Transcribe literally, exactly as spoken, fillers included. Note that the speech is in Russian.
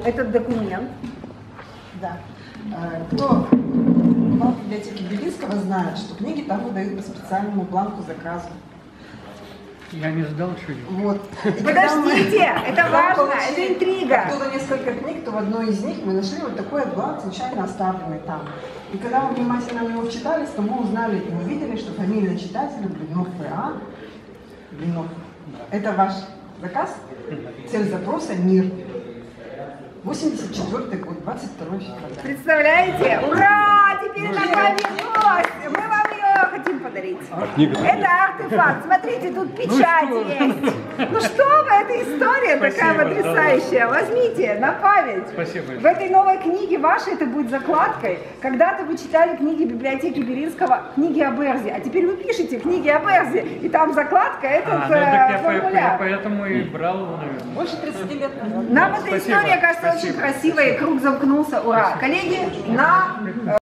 этот документ. Да. Кто бывал в библиотеке Белинского, знает, что книги там выдают по специальному бланку заказу. Я не сдал чуть. Вот. Подождите, мы, это важно, получили, это интрига. Оттуда несколько книг, то в одной из них мы нашли вот такой бланк, случайно оставленный там. И когда мы внимательно в него вчитались, то мы узнали и увидели, что фамилия читателя Блинов А. Блинов. Это ваш заказ? Цель запроса «Мир». восемьдесят четвёртый год, двадцать второе февраля. Представляете? Ура! Теперь это память гость! Мы вам ее хотим подарить. Это артефакт. Смотрите, тут печать ну есть. Ну что вы, эта история Спасибо, такая потрясающая. Да. Возьмите на память. Спасибо. В этой новой книге вашей это будет закладкой. Когда-то вы читали книги библиотеки Белинского, книги об Эрзе, а теперь вы пишете книги об Эрзе, и там закладка этот а, э, формуляр. Я, я поэтому и брал его, наверное. Больше тридцати лет назад. Нам Спасибо. Эта история кажется Спасибо. Очень красивой, и круг замкнулся. Ура! Спасибо. Коллеги, на...